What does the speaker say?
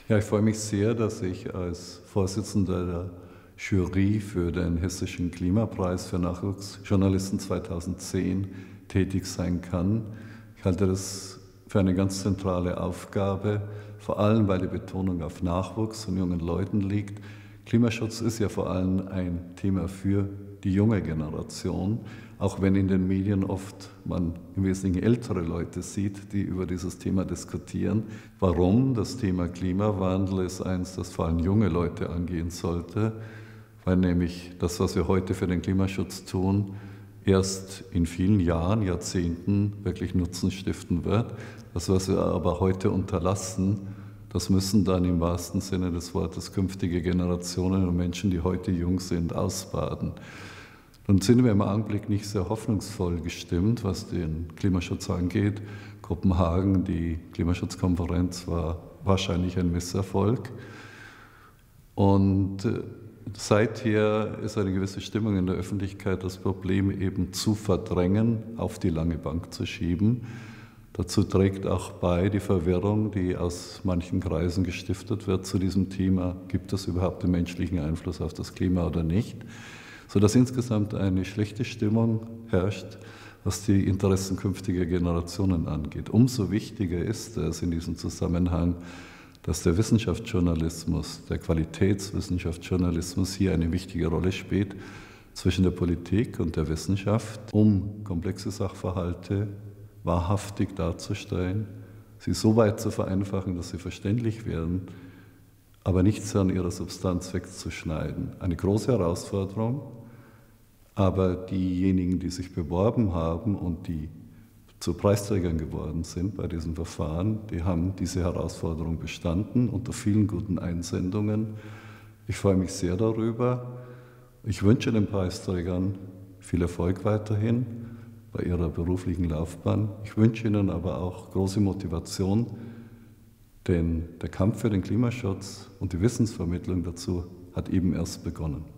Ja, ich freue mich sehr, dass ich als Vorsitzender der Jury für den Hessischen Klimapreis für Nachwuchsjournalisten 2010 tätig sein kann. Ich halte das für eine ganz zentrale Aufgabe, vor allem weil die Betonung auf Nachwuchs und jungen Leuten liegt. Klimaschutz ist ja vor allem ein Thema für die junge Generation, auch wenn in den Medien oft man im Wesentlichen ältere Leute sieht, die über dieses Thema diskutieren. Warum? Das Thema Klimawandel ist eins, das vor allem junge Leute angehen sollte, weil nämlich das, was wir heute für den Klimaschutz tun, erst in vielen Jahren, Jahrzehnten wirklich Nutzen stiften wird. Das, was wir aber heute unterlassen, das müssen dann im wahrsten Sinne des Wortes künftige Generationen und Menschen, die heute jung sind, ausbaden. Nun sind wir im Augenblick nicht sehr hoffnungsvoll gestimmt, was den Klimaschutz angeht. Kopenhagen, die Klimaschutzkonferenz, war wahrscheinlich ein Misserfolg. Und seither ist eine gewisse Stimmung in der Öffentlichkeit, das Problem eben zu verdrängen, auf die lange Bank zu schieben. Dazu trägt auch bei die Verwirrung, die aus manchen Kreisen gestiftet wird zu diesem Thema, gibt es überhaupt den menschlichen Einfluss auf das Klima oder nicht, sodass insgesamt eine schlechte Stimmung herrscht, was die Interessen künftiger Generationen angeht. Umso wichtiger ist es in diesem Zusammenhang, dass der Wissenschaftsjournalismus, der Qualitätswissenschaftsjournalismus hier eine wichtige Rolle spielt zwischen der Politik und der Wissenschaft, um komplexe Sachverhalte wahrhaftig darzustellen, sie so weit zu vereinfachen, dass sie verständlich werden, aber nichts an ihrer Substanz wegzuschneiden. Eine große Herausforderung, aber diejenigen, die sich beworben haben und die zu Preisträgern geworden sind bei diesem Verfahren, die haben diese Herausforderung bestanden unter vielen guten Einsendungen. Ich freue mich sehr darüber. Ich wünsche den Preisträgern viel Erfolg weiterhin bei ihrer beruflichen Laufbahn. Ich wünsche ihnen aber auch große Motivation, denn der Kampf für den Klimaschutz und die Wissensvermittlung dazu hat eben erst begonnen.